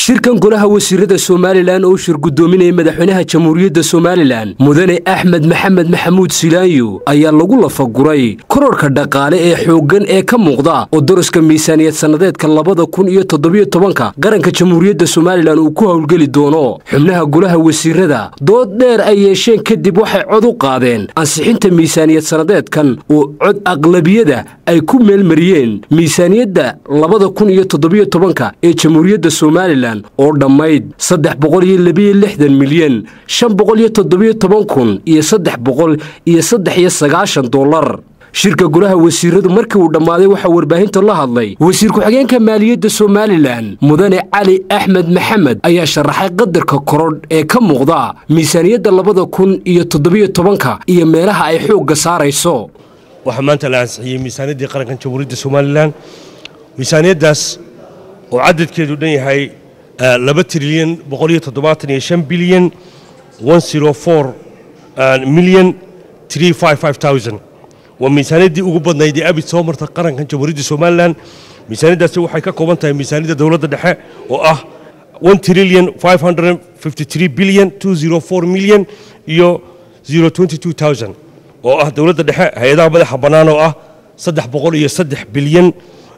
shirkan golaha wasiirada Somaliland oo shir gudoominaya madaxweynaha jamhuuriyadda Somaliland mudane Axmed Maxamed Maxamuud Silaanyo ayaa lagu lafaguray kororka dhaqaale ee xooggan ee ka muuqda oo daraska miisaaniyad sanadeedka 2017 qaranka jamhuuriyadda Somaliland uu ku hawlgeli doono xubnaha golaha wasiirada dood dheer ay yeesheen kadib waxay cod u qaadeen ansixinta miisaaniyad sanadeedkan oo cod aqlabiyada ay ku meelmariyeen miisaaniyadda 2017 ee jamhuuriyadda Somaliland oo dhamayd 362 milyan 517 kun iyo 393 dollar shirka golaha wasiiradu markii uu dhamaaday waxa warbaahinta la hadlay wasiir ku xigeenka maaliyadda Somaliland mudane Cali Axmed Maxamed ayaa sharaxay qadarka korodh ee ka muuqda miisaaniyadda 2017 iyo meelaha ay xoogga saarayso waxa maanta la ansixiyay miisaaniyaddii qaranka jamhuuriyadda Somaliland miisaaniyaddaas oo cadadkeedu dhan yahay 2,175 bilyan 104 milyan 355,000 waa miisaaniyaddii ugu badnayd ee abid soo marta qaranka jamhuuriyadda Somaliland miisaaniyaddaasi waxay ka kooban tahay miisaaniyadda dawladda dhexe oo ah 1,553 bilyan 204 milyan iyo 022,000 oo ah dawladda dhexe hay'adaha madaxa bannaan oo ah 303 bilyan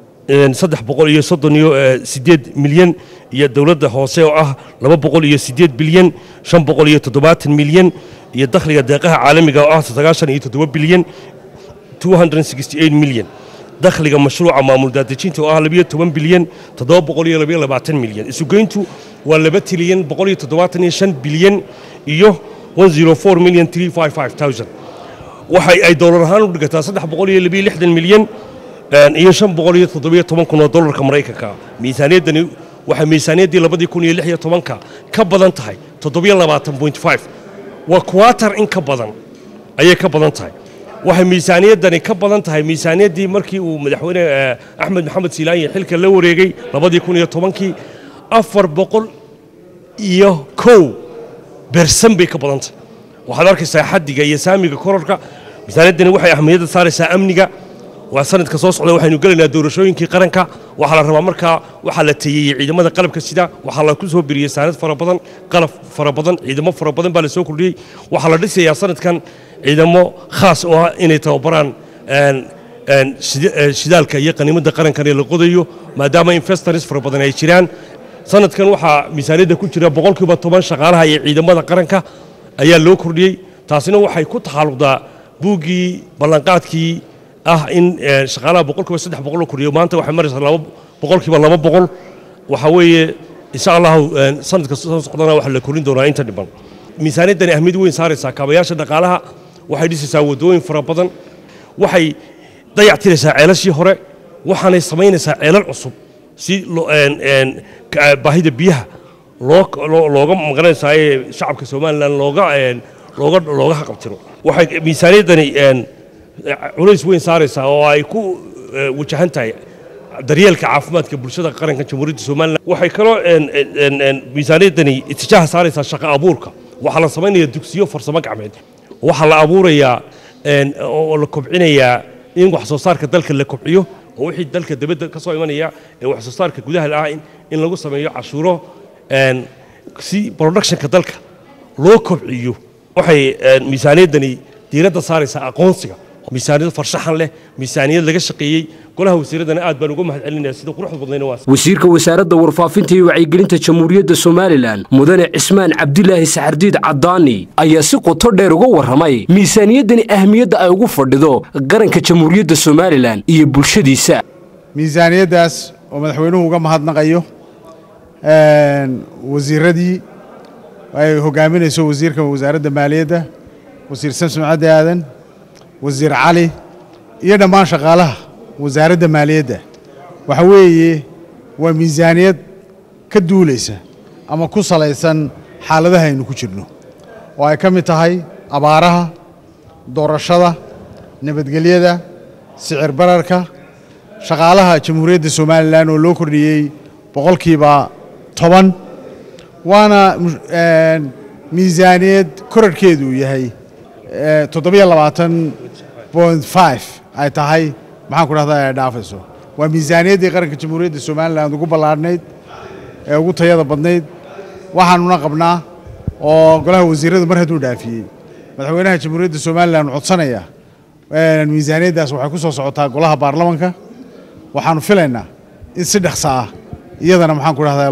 338 milyan iyo dawladda hoose oo ah 208 bilyan 570 milyan iyo dakhliga deeqaha caalamiga oo ah 97 bilyan 268 milyan dakhliga mashruuca maamul daadejinta oo ah 12 bilyan 722 milyan isugeyntu waa 2 trilyan 175 bilyan iyo 104 milyan 355,000 waxay ay doolar ahaan u dhigataa 362 milyan iyo 517 kun oo dollarka Mareykanka miisaaniyaddani waxa miisaaniyaddii 2016 ka badan tahay 27.5 waa quarter in ka badan ayay ka badan tahay waxa miisaaniyaddani ka badan tahay miisaaniyaddii markii uu madaxweyne Axmed Maxamed Silaanyo xilka la wareegay 2010 401% bay ka badan tahay waxaad arkaysaa xaddiga iyo saamiga kororka miisaaniyaddani waxay ahmiyadda saaraysaa amniga وسنة كسوس على واحد يقول لنا دورشوين كي قرنكا وحلا ربع مركا وحلا تي إذا ما قلب كسيدا وحلا كله بريسانات فربضن قلب فربضن إذا ما فربضن بالسوق لي وحلا لسه يا سنة كان إذا ما خاص إن توبران شدال كيقني مدة قرن كان القضية ما دام إنفسترز فربضن يشيران سنة كان وحى مساندة كل شيء بقول كي بطبعا شغالها إذا ما قرنكا أيه لوكر لي تاسينه وحى يكون حالق دا بوجي بلانقات كي إن شغالة بقولك بس 300 كل يوم أنت واحد مرة بقولك بالله ما بقول وحوي إن شاء الله سنة كسوس قدنا واحد لكلين دورا أنت نبان ميزانية دني أحمد وين صار ساكابياش دقالها واحد يسوي دوين فرابضن واحد ضيعت له ساعة شيء هراء وحنا يسمين ساعة العصب سي إن باهيد بيها لوجا مقارنة ساعة شعب كسومان لأن لوجا حقبتره واحد ميزانية دني وليس وين صارسة أو يكون وجهنتها دريال كعافمات كبرشة قرن كجمهورية الصومال وحيكروا إن ميزانية دني اتجاه صارسة شقة أبوركا وحلا صمين يدكسيو فرصة مقعد وحلا أبوريا إن الكبعينيا إن وحصار كدلك اللي كبعيو ووحيد دلك دبد كصايمانيا وحصار كجودها الآن إن لو سميه عشورة إن سي برودكشن كدلك لو كبعيو وحي ميزانية دني ديرة صارسة أقونسيا miisaaniyad farshaxan leh miisaaniyad laga shaqeeyay golaha wasiiradana aad baan uga mahadcelinayaa sida quruxda badnayna waa wasiirka wasaaradda warfaafinta iyo wacyigelinta jamhuuriyadda Somaliland mudane Cismaan Cabdilaahi Saxardiid Cadaani ayaa si qoto dheer uga warramay miisaaniyaddani ahmiyadda ay ugu fadhido qaranka jamhuuriyadda Somaliland iyo bulshadiisa miisaaniyaddaas oo madaxweynuhu uga mahadnaqayo wasiiradii ay hogaaminayso wasiirka wasaaradda maaliyadda wasiir Samsom Cabdi Aadan وزير علي يدمان شغالها وزارة مالية وحوي وميزانية كدوليسة أما كوصل إنسان حالها إنه كشرنو وأكمل تهاي أبارها دور الشدة نبت جليدة سعر بركة شغالها جمهورية الصومال لأنه لوكري بقول كيبا طبعا وأنا ميزانية كرر كيدو يهي 7.5 أي تهاي maxaan ku dhahdaa dhaafayso waa miisaaniyaddii qaranka jamhuuriyadda Soomaaliland ugu ballaarnayd ee ugu tayada badnayd waxaanuna qabnaa oo golaha wasiirada mar hadduu dhaafiyey madaxweynaha jamhuuriyadda Soomaaliland codsanaya miisaaniyadaas waxay ku soo socotaa golaha baarlamaanka waxaanu filaynaa in si dhaqso ah iyadana maxaan ku rahdaa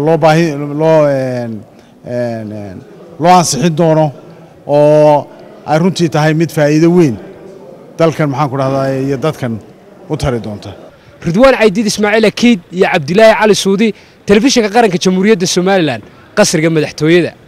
loo ansixin doono oo ay runtii tahay mid faa'iido weyn dalkan maxaan ku rahdaa iyo dadkan u tari doonta ridwaan caydiid ismaaciil akiid iyo cabdilaahi cali suudi telefishinka qaranka jamhuuriyadda Soomaaliland qasriga madaxtooyada